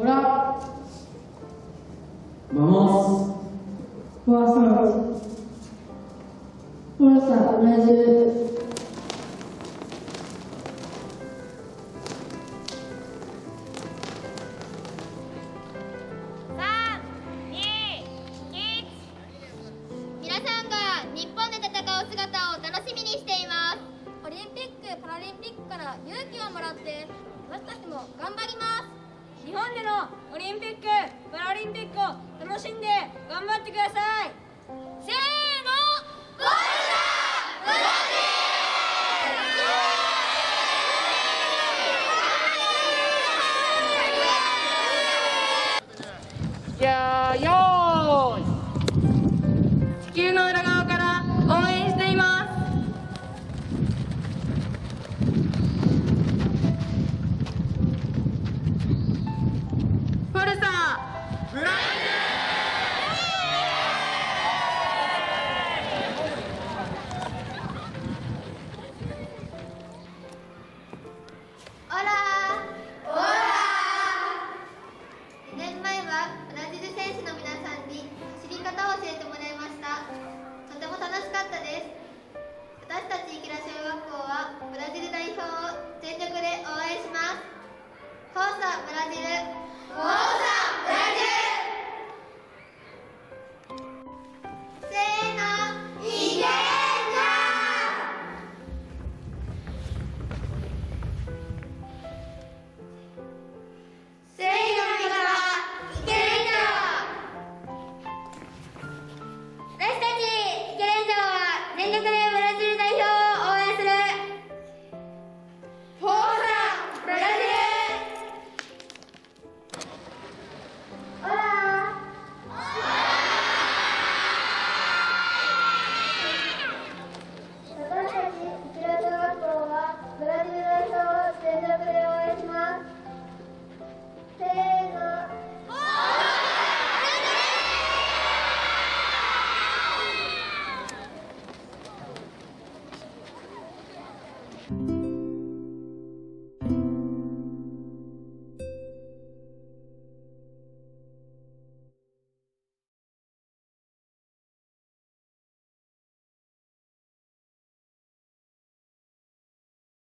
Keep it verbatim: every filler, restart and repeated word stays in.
オラ、 Vamos. フォアサウス、フォルサ、ブラジル。 皆さんが日本で戦う姿を楽しみにしています。 オリンピック・パラリンピックから勇気をもらって私たちも頑張ります。 日本でのオリンピック・パラリンピックを楽しんで頑張ってください。 せーの、ゴールだブラジル。 じゃあよーい、地球の裏側から応援しています。フォルサブラジル。